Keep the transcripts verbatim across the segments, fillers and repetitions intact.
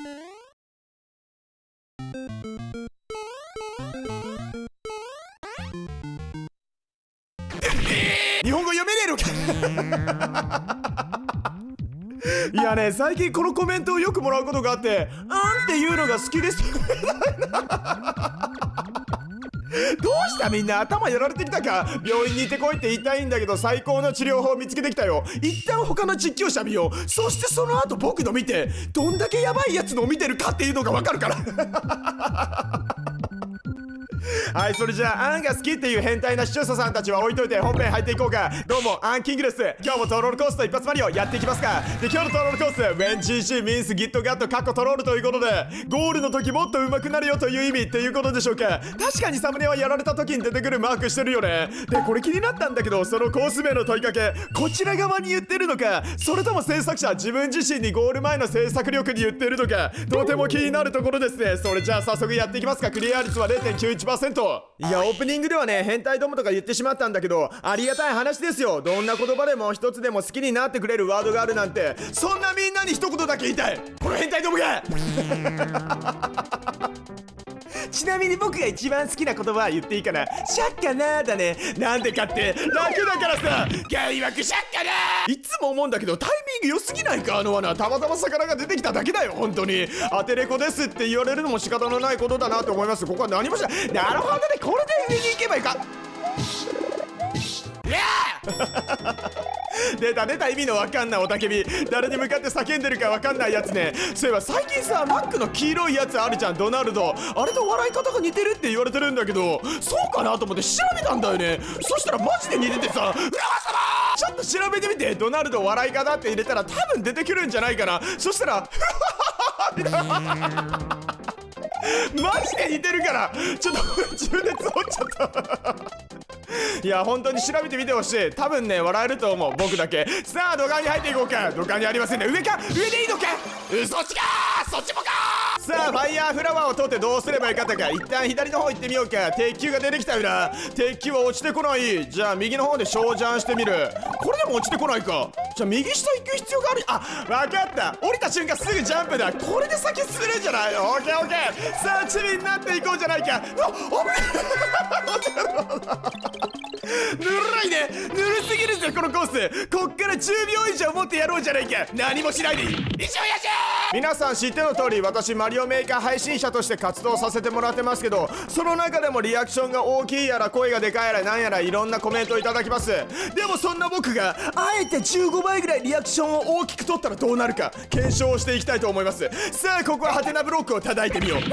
日本語読めねえのかいやね、最近このコメントをよくもらうことがあって、あんっていうのが好きですどうしたみんな、頭やられてきたか。病院に行ってこいって言いたいんだけど、最高の治療法を見つけてきたよ。一旦他の実況者見よう。そしてその後僕の見て、どんだけヤバいやつのを見てるかっていうのがわかるからはい、それじゃあ、アンが好きっていう変態な視聴者さんたちは置いといて本編入っていこうか。どうも、アンキングです。今日もトロールコースと一発マリオやっていきますか。で、今日のトロールコース、ウェン ジーシー ミンスギットガットカッコトロールということで、ゴールの時もっと上手くなるよという意味っていうことでしょうか。確かにサムネはやられた時に出てくるマークしてるよね。で、これ気になったんだけど、そのコース名の問いかけ、こちら側に言ってるのか、それとも制作者自分自身にゴール前の制作力に言ってるのか、とても気になるところですね。それじゃあ早速やっていきますか。クリア率は れいてんきゅういちパーセント。いや、オープニングではね、変態どもとか言ってしまったんだけど、ありがたい話ですよ。どんな言葉でも一つでも好きになってくれるワードがあるなんて、そんなみんなに一言だけ言いたい、この変態どもがちなみに僕が一番好きな言葉は言っていいかな。シャッカナーだね。なんでかって楽だからさ。開幕シャッカナー。いつも思うんだけど、タイミング良すぎないか、あの罠。たまたま魚が出てきただけだよ、本当に。アテレコですって言われるのも仕方のないことだなと思います。ここは何もしない。なるほどね、これで上に行けばいいか。いや出た出た、意味のわかんない雄たけび。誰に向かって叫んでるかわかんないやつね。そういえば最近さ、マックの黄色いやつあるじゃん、ドナルド。あれと笑い方が似てるって言われてるんだけど、そうかなと思って調べたんだよね。そしたらマジで似ててさ、浦和様ちょっと調べてみて。ドナルド笑い方って入れたら多分出てくるんじゃないかな。そしたらマジで似てるから、ちょっと自分でつぼっちゃったいや、本当に調べてみてほしい。多分ね、笑えると思う、僕だけ。さあ、土管に入っていこうか。土管にありませんね。上か、上でいいのか。嘘っちかー、そっちもかー。さあ、ファイヤーフラワーを取ってどうすればよかったか。一旦左の方行ってみようか。鉄球が出てきたよな。鉄球は落ちてこない。じゃあ右の方で小ジャンしてみる。これでも落ちてこないか。じゃあ右下行く必要がある。あ、わかった。降りた瞬間すぐジャンプだ。これで先進めるんじゃない。オッケーオッケー。さあ、チビになっていこうじゃないか。あ、危ないぬるいね。ぬるすぎるぜこのコース。こっからじゅうびょう以上持ってやろうじゃないか。何もしないでいい。一応やしー。皆さん知っての通り、私マリオメーカー配信者として活動させてもらってますけど、その中でもリアクションが大きいやら声がでかいやらなんやらいろんなコメントをいただきます。でもそんな僕があえてじゅうごばいぐらいリアクションを大きく取ったらどうなるか検証をしていきたいと思います。さあ、ここはハテナブロックを叩いてみよう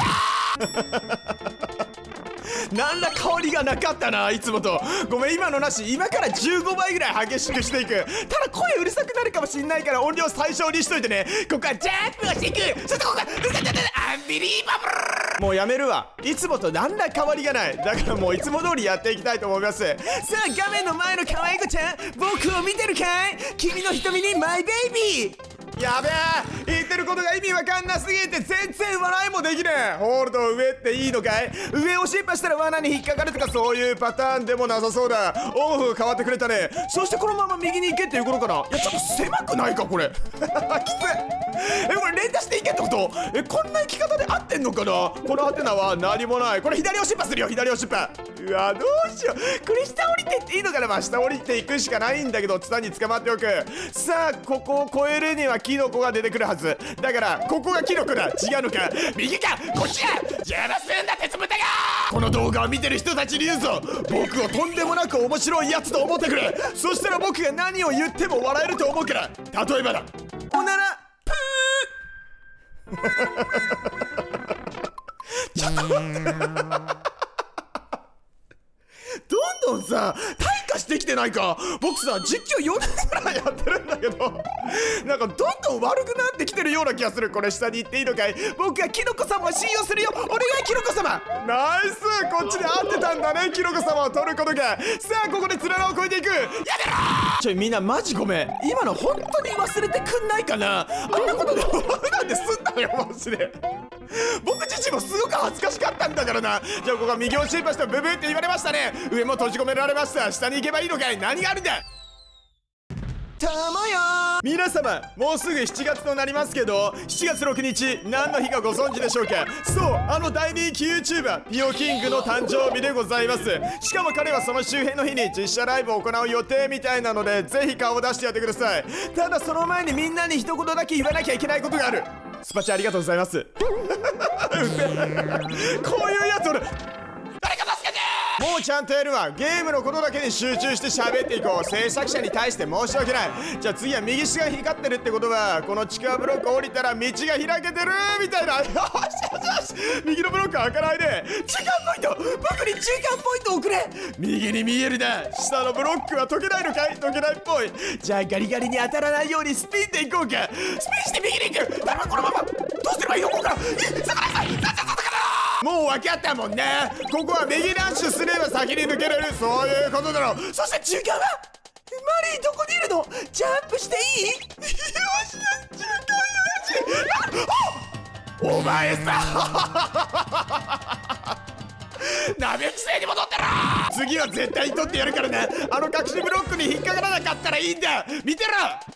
何ら変わりがなかったな、いつもと。ごめん、今のなし。今からじゅうごばいぐらい激しくしていく。ただ声うるさくなるかもしんないから音量最小にしといてね。ここはジャンプをしていく。そしてここはアンビリーバブル。もうやめるわ。いつもと何ら変わりがない。だからもういつも通りやっていきたいと思います。さあ、画面の前の可愛い子ちゃん、僕を見てるかい。君の瞳にマイベイビー。やべえ、言ってることが意味わかんなすぎて全然笑いもできねえ。ホールド上っていいのかい。上を失敗したら罠に引っかかるとかそういうパターンでもなさそうだ。オンオフ変わってくれたね。そしてこのまま右に行けっていうことかな。いや、ちょっと狭くないかこれきつい。え、これ連打していけってこと。え、こんな生き方で合ってんのかな。このハテナは何もない。これ左押しっぱするよ、左押しっぱ。うわ、どうしよう。これ下降りてっていいのかな。まあ下降りていくしかないんだけど、ツタに捕まっておく。さあ、ここを越えるにはキノコが出てくるはずだから、ここがキノコだ。違うのか。右か、こっちや。邪魔すんだ鉄豚が。この動画を見てる人たちに言うぞ。僕をとんでもなく面白いやつと思ってくれ。そしたら僕が何を言っても笑えると思うから。例えばだ、おならプーちょっと待ってどんどんさ、退化してきてないか。僕さ、実況よねんぐらいやってるんだけど、なんかどんどん悪くなってきてるような気がする。これ下に行っていいのかい。僕はキノコ様を信用するよ。お願いキノコ様。ナイス。こっちで合ってたんだね、キノコ様を取ることが。さあ、ここでつららを越えていく。やめろー。ちょ、みんなマジごめん。今の本当に忘れてくんないかな。あんなことでなんで済んだよマジで。僕自身もすごく恥ずかしかったんだからな。じゃあここは右を心配してブブーって言われましたね。上も閉じ込められました。下に行けばいいのかい。何があるんだ。 たまや。皆様、もうすぐしちがつとなりますけど、しちがつろくにち何の日かご存知でしょうか。そう、あの大人気 YouTuber ピオキングの誕生日でございます。しかも彼はその周辺の日に実写ライブを行う予定みたいなので、ぜひ顔を出してやってください。ただその前にみんなに一言だけ言わなきゃいけないことがある。スパチャありがとうございます。こういうやつ俺もうちゃんとやるわ。ゲームのことだけに集中して喋っていこう。制作者に対して申し訳ない。じゃあ次は右下が光ってるってことは、この地下ブロック降りたら道が開けてるみたいな。よしよしよし、右のブロック開かないで。中間ポイント、僕に中間ポイントをくれ。右に見えるな。下のブロックは解けないのかい。解けないっぽい。じゃあガリガリに当たらないようにスピンでいこうか。スピンして右に行く。頼む、このままどうすればいいの。ここからもう分かったもんね。ここは右ダッシュすれば先に抜けれる。そういうことだろう。そして中間はマリーどこにいるの。ジャンプしていい。よし、中間よし。お前さ鍋規制に戻ってろ。次は絶対に取ってやるからね。あの隠しブロックに引っかからなかったらいいんだ。見てろ。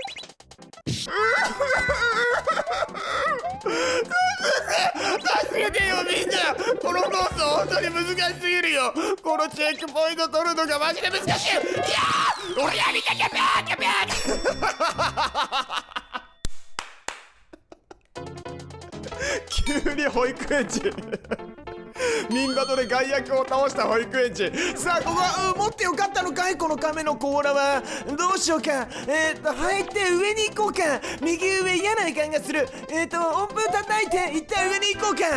助けてよみんな。このコース本当に難しすぎるよ。このチェックポイント取るのがマジで難しい。いやー俺やりたきゃぴゃーきゃぴゃー急に保育園児ミンバトで外役を倒した保育園児。さあここは、うん、持ってよかったのかいこの亀の甲羅は。どうしようか。えっ、ー、と入って上に行こうか。右上嫌な予感がする。えっ、ー、と音符叩いて一旦上に行こうか。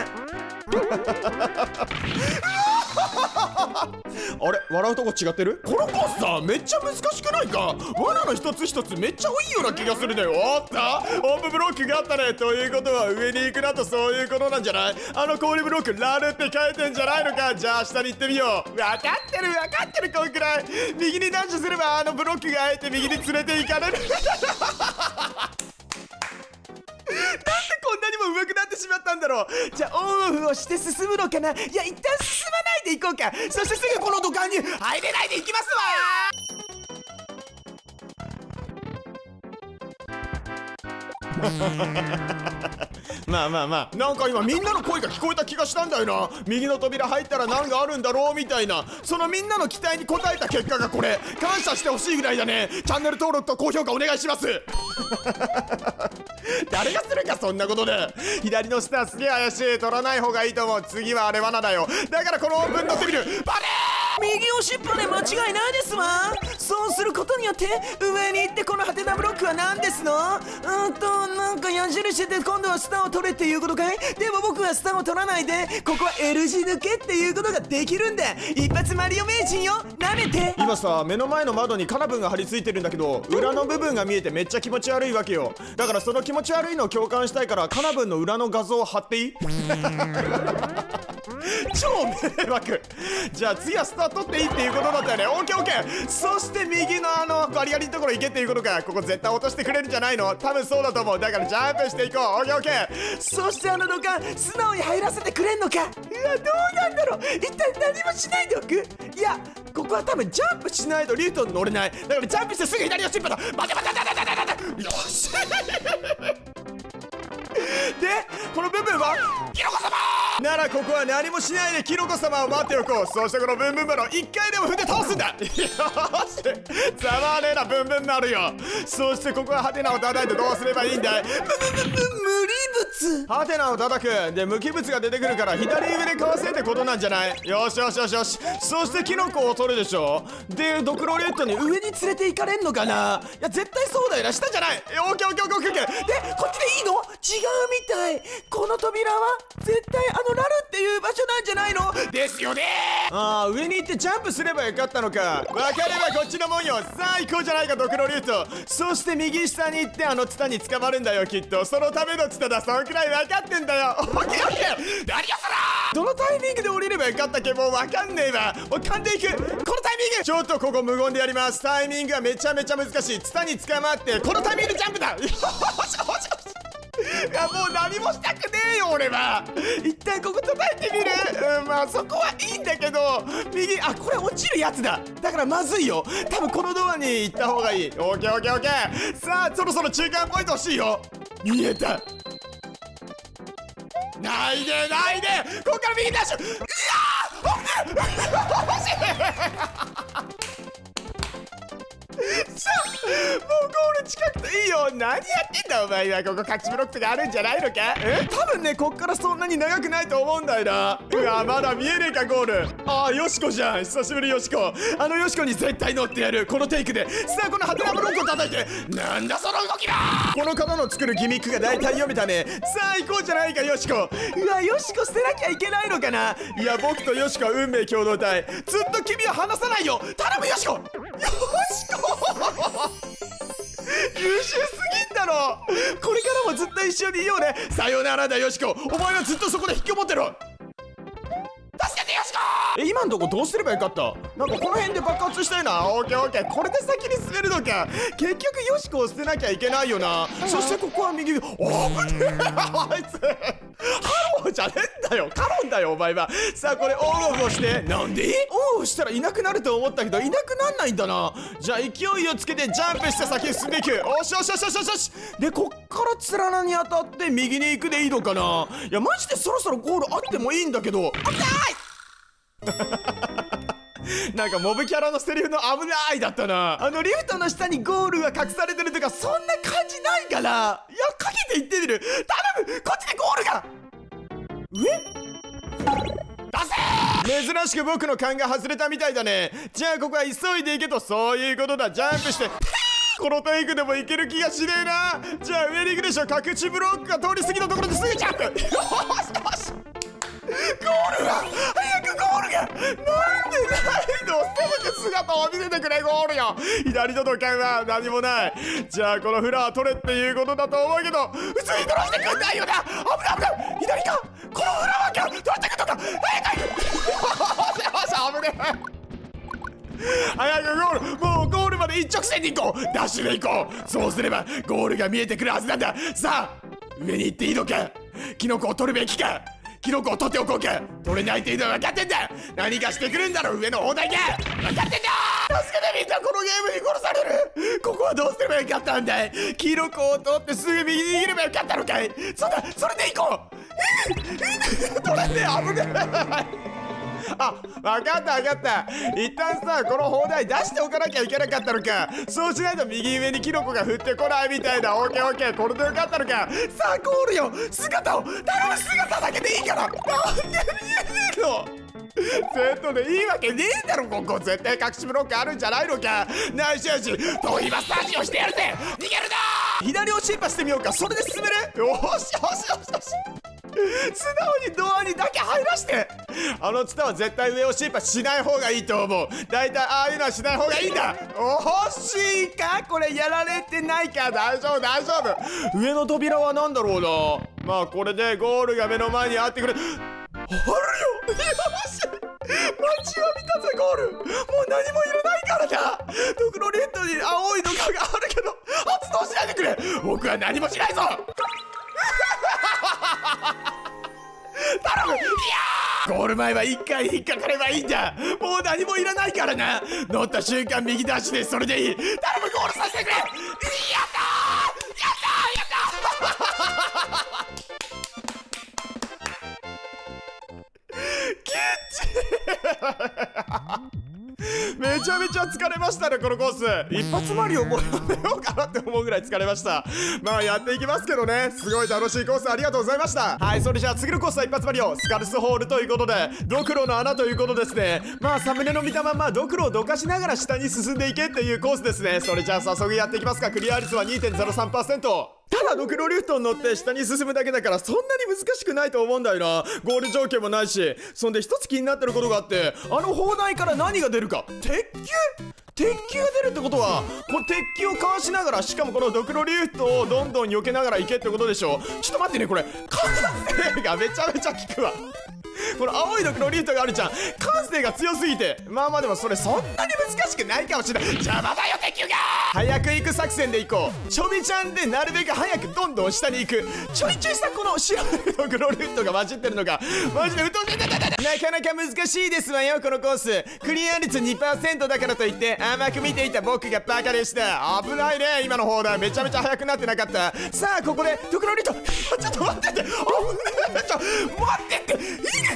あれ笑うとこ違ってる。このコースさめっちゃ難しくないか。罠の一つ一つめっちゃ多いような気がするね。おっと音符ブロックがあったね。ということは上に行くなと、そういうことなんじゃない。あの氷ブロックラルって書いてんじゃないのか。じゃあ下に行ってみよう。分かってる分かってる。こんくらい右にダッシュすればあのブロックがあえて右に連れて行かれる。なんでこんなにも上手くなってしまったんだろう。じゃあオンオフをして進むのかな。いや一旦進まないでいこうか。そしてすぐこの土管に入れないでいきますわ。まあまあまあ、なんか今みんなの声が聞こえた気がしたんだよな。右の扉入ったら何があるんだろうみたいな。そのみんなの期待に応えた結果がこれ。感謝してほしいぐらいだね。チャンネル登録と高評価お願いします。誰がするかそんなことで。左の下すげえ怪しい。取らない方がいいと思う。次はあれ罠だよ。だからこのオープン乗ってみる。バレー右押しっぱで間違いないですわ。そうすることによって上に行ってこのハテナブロックは何ですの。うんとなんか矢印で今度はスターを取れっていうことかい。でも僕はスターを取らないでここは L 字抜けっていうことができるんだ。一発マリオ名人よ。なめて。今さ目の前の窓にカナブンが張り付いてるんだけど、裏の部分が見えてめっちゃ気持ち悪いわけよ。だからその気持ち悪いのを共感したいからカナブンの裏の画像を貼っていい。超迷惑。じゃあ次はスター取っていいっていうことだったよね。オッケーオッケー。そして右のあのガリガリのところ行けっていうことか。ここ絶対落としてくれるんじゃないの。多分そうだと思う。だからジャンプしていこう。オッケーオッケー。そしてあの土管素直に入らせてくれんのか。うわどうなんだろう。一体何もしないでおく。いやここは多分ジャンプしないとリュートに乗れない。だからジャンプしてすぐ左のシップだ。待て待て待て待て待て。よし。でこの部分はキノコ様ならここは何もしないでキノコ様を待っておこう。そしてこのブンブンマロいっかいでも踏んで倒すんだ。よしざまねえなブンブンマルよ。そしてここはハテナを叩いてどうすればいいんだい。ブブブブ無理物。ハテナを叩くで無機物が出てくるから左上でかわせってことなんじゃない。よしよしよしよし。そしてキノコを取るでしょ。でドクロレッドに上に連れて行かれんのかな。いや絶対そうだよな。下じゃない。オッケーオッケーオッケーオッケー。でこっちでいいの。違うみたい。この扉は絶対あのラルっていう場所なんじゃないのですよね。ああ上に行ってジャンプすればよかったのか。分かればこっちのもんよ。さあ行こうじゃないかドクロリュート。そして右下に行ってあのツタに捕まるんだよきっと。そのためのツタだ。そんくらい分かってんだよ。オッケーオッケー。何やそら。どのタイミングで降りればよかったっけ。もう分かんねえわ。お噛んでいく。このタイミングちょっとここ無言でやります。タイミングがめちゃめちゃ難しい。ツタに捕まってこのタイミングでジャンプだ。よしよし。いやもう何もしたくねえよ。 俺は。一旦ここ叩いてみる。うん、まあそこはいいんだけど、右、あ、これ落ちるやつだ。だからまずいよ。多分このドアに行った方がいい。オッケーオッケーオッケー。さあそろそろ中間ポイント欲しいよ。見えた。ないでないで、ここから右ダッシュ。うわー、危ねえ欲しいさあ、もうゴール近くていいよ。何やってんだお前は。ここ隠しブロックとかあるんじゃないのか。え、多分ねこっからそんなに長くないと思うんだよな。うわ、まだ見えねえかゴール。ああ、よしこじゃん。久しぶりよしこ。あのよしこに絶対乗ってやる。このテイクで。さあこのハテナブロックを叩いて。なんだその動きだ。この方の作るギミックが大体読めたね。さあ行こうじゃないかよしこ。うわ、よしこ捨てなきゃいけないのかな。いや僕とよしこは運命共同体。ずっと君は離さないよ。頼むよしこ。よしこ優秀すぎんだろ。これからもずっと一緒にいようね。さよならだよしこ。お前はずっとそこで引きこもってろ。助けてよしこ。え、今んとこどうすればよかった。なんかこの辺で爆発したいな。オッケーオッケー。これで先に進めるのか。結局よしこを捨てなきゃいけないよな。そしてここは右。おー、危ねえあいつハローじゃねえんだよ。カロンだよお前は。さあこれオンオフをして。なんでオンオフしたらいなくなると思ったけどいなくなんないんだな。じゃあ勢いをつけてジャンプして先に進んでいく。おしよしよしよしよしよし。でこっからつららに当たって右に行くでいいのかな。いやマジでそろそろゴールあってもいいんだけど。危ないなんかモブキャラのセリフの危ないだったな。あのリフトの下にゴールが隠されてるとかそんな感じないから。いやかけていってみる。頼む、こっちでゴールが。え、出せ。珍しく僕の勘が外れたみたいだね。じゃあここは急いでいけと。そういうことだ。ジャンプしてこのテイクでもいける気がしねえな。じゃあ上に行くでしょ。隠しブロックが通り過ぎたところですぐジャンプ。よしよし。ゴールが早くゴールがなんでないの。せめて姿を見せてくれゴールよ。左の土管は何もない。じゃあこのフラは取れっていうことだと思うけど普通に取らせてくんないよな。危ない危ない。左かこのフラはか取れてくんのか。早く危ねえ早くゴール。もうゴールまで一直線に行こう。ダッシュで行こう。そうすればゴールが見えてくるはずなんだ。さあ上に行っていいのか。キノコを取るべきか。キノコを取っておこうか。取れないっていうのは分かってんだ。何かしてくるんだろ上の砲台が。分かってんだ。助けてみんな。このゲームに殺される。ここはどうすればよかったんだい。キノコを取ってすぐ右に逃げればよかったのかい。そうだそれで行こう。え取れんねえ。危ねえあ、分かった分かった。一旦さこの砲台出しておかなきゃいけなかったのか。そうしないと右上にキノコが降ってこないみたいだ。オッケーオッケー。これでよかったのか。さあゴールよ。姿を頼む。姿だけでいいから。なんで見えねえの。セットでいいわけねえだろ。ここ絶対隠しブロックあるんじゃないのか。ナイスよし遠いマッサージをしてやるぜ。逃げるな。左をシンパしてみようか。それで進める。よしよしよしよし。素直にドアにだけ入らして。あのツタは絶対上をシンパしない方がいいと思う。だいたいああいうのはしない方がいいんだ。欲しいかこれ。やられてないか。大丈夫大丈夫。上の扉は何だろうな。まあこれでゴールが目の前にあってくれ。あるよ。よし待ちわびたぜゴール。もう何もいらないからだ。ドクロレッドに青いのがあるけど発動しないでくれ。僕は何もしないぞ頼む。いやーゴール前はいっかい引っかかればいいんだ。もう何もいらないからな。乗った瞬間右ダッシュでそれでいい。頼むゴールさせてくれ。やったーやったーやったーキッチめちゃめちゃ疲れましたねこのコース。一発マリオもうやめようかなって思うぐらい疲れました。まあやっていきますけどね。すごい楽しいコースありがとうございました。はい、それじゃあ次のコースは一発マリオスカルスホールということでドクロの穴ということですね。まあサムネの見たままドクロをどかしながら下に進んでいけっていうコースですね。それじゃあ早速やっていきますか。クリア率は にてんゼロさんパーセント。ただドクロリフトに乗って下に進むだけだからそんなに難しくないと思うんだよな。ゴール条件もないし。そんで一つ気になってることがあって、あの砲台から何が出るか。鉄球鉄球が出るってことはこの鉄球をかわしながら、しかもこのドクロリフトをどんどん避けながら行けってことでしょ。ちょっと待ってね、これ完成がめちゃめちゃ効くわこの青いドクロリフトがあるじゃん。感性が強すぎて、まあまあでもそれそんなに難しくないかもしれない。邪魔だよ敵が。早く行く作戦で行こう。ちょびちゃんでなるべく早くどんどん下に行く。ちょいちょいさこの白いドクロリフトが混じってるのがマジでうとんでなかなか難しいですわよこのコース。クリア率 にパーセント だからといって甘く見ていた僕がバカでした。危ないね今の砲弾。めちゃめちゃ速くなってなかった。さあここでドクロリフトちょっと待ってって、危ない、ちょ待ってっていい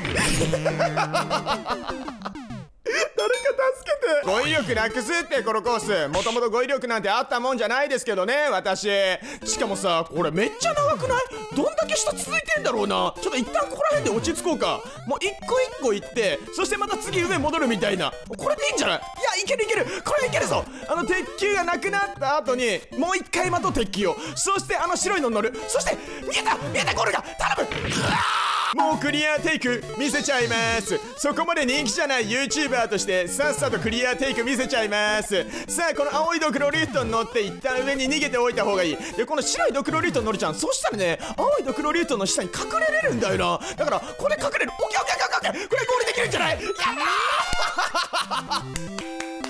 ね誰か助けて。語彙力なくすってこのコース。もともと語彙力なんてあったもんじゃないですけどね私。しかもさこれめっちゃ長くない？どんだけ下続いてんだろうな。ちょっと一旦ここら辺で落ち着こうか。もう一個一個行って、そしてまた次上戻るみたいな。これでいいんじゃない？いやいけるいける、これいけるぞ。あの鉄球がなくなった後にもう一回まと鉄球を、そしてあの白いのに乗る。そして見えた見えたゴールが頼む。うわもうクリアテイク見せちゃいます。そこまで人気じゃない YouTuber としてさっさとクリアテイク見せちゃいます。さあこの青いドクロリフトに乗って一旦上に逃げておいた方がいい。でこの白いドクロリフトに乗るじゃん。そしたらね青いドクロリフトの下に隠れれるんだよな。だからこれ隠れる。オッケーオッケーオッケーオッケー、これゴールできるんじゃない？やったー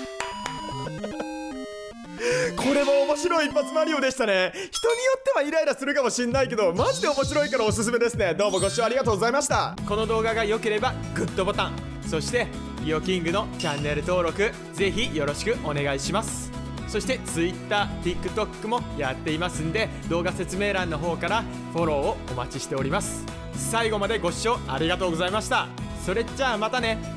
これも面白い一発マリオでしたね。人によってはイライラするかもしんないけどマジで面白いからおすすめですね。どうもご視聴ありがとうございました。この動画が良ければグッドボタン、そしてリオキングのチャンネル登録ぜひよろしくお願いします。そして Twitter、TikTok もやっていますんで動画説明欄の方からフォローをお待ちしております。最後までご視聴ありがとうございました。それじゃあまたね。